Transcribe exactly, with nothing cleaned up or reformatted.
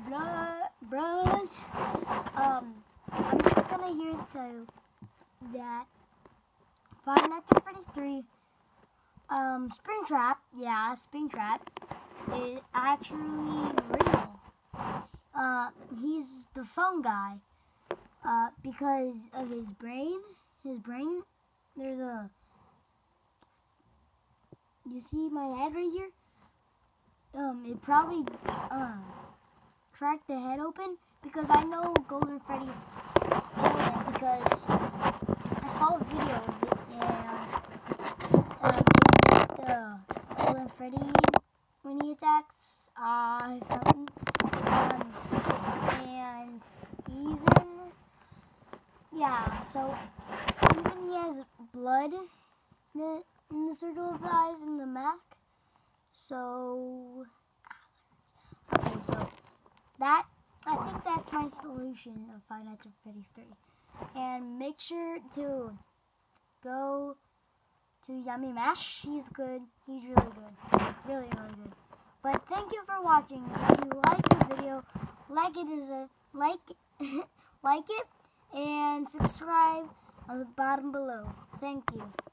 blah, bros. Um, I'm just gonna here to tell you that Five Nights at Freddy's three, um, Springtrap, yeah, Springtrap, is actually real. Uh, he's the phone guy. Uh, because of his brain, his brain, there's a, you see my head right here? Um, it probably, uh, cracked the head open, because I know Golden Freddy killed him, because I saw a video of it, and, um, the Golden Freddy, when he attacks, uh, something, um, and even, yeah, so, even he has blood in the, in the circle of the eyes and the mask, so, okay, so, that, I think that's my solution of Five Nights at Freddy's three. And make sure to go to Yummy Mash. He's good. He's really good. Really, really good. But thank you for watching. If you like the video, like it is a like like it and subscribe on the bottom below. Thank you.